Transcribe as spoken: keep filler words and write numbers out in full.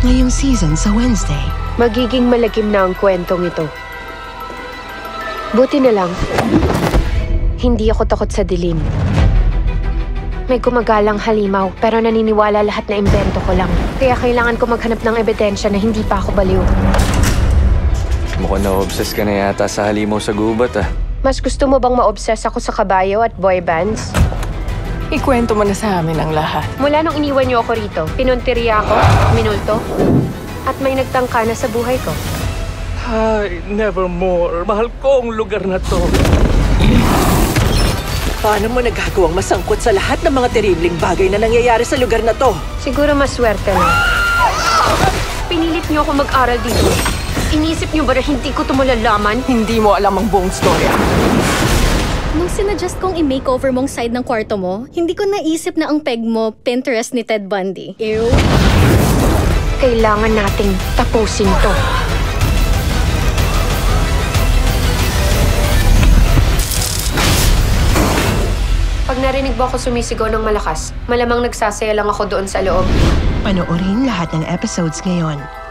Ngayong season sa Wednesday. Magiging malagim na ang kwentong ito. Buti na lang, hindi ako takot sa dilim. May gumagalang halimaw, pero naniniwala lahat na imbento ko lang. Kaya kailangan ko maghanap ng ebidensya na hindi pa ako baliw. Mukhang na-obsess ka na yata sa halimaw sa gubat, ah. Mas gusto mo bang ma-obsess ako sa kabayo at boy bands? Ikwento mo na sa amin ang lahat. Mula nung iniwan niyo ako rito, pinunteriya ako, minulto, at may nagtangka na sa buhay ko. Hi, nevermore. Mahal ko ang lugar na to. Paano mo nagagawang masangkot sa lahat ng mga terribling bagay na nangyayari sa lugar na to? Siguro maswerte na. Pinilit niyo ako mag-aral dito. Inisip niyo ba na hindi ko ito malalaman? Hindi mo alam ang buong storya. Nung sinadjust kong i-makeover mong side ng kwarto mo, hindi ko naisip na ang peg mo, Pinterest ni Ted Bundy. Ew. Kailangan nating tapusin to. Pag narinig mo ako sumisigaw ng malakas, malamang nagsasaya lang ako doon sa loob. Panoorin lahat ng episodes ngayon.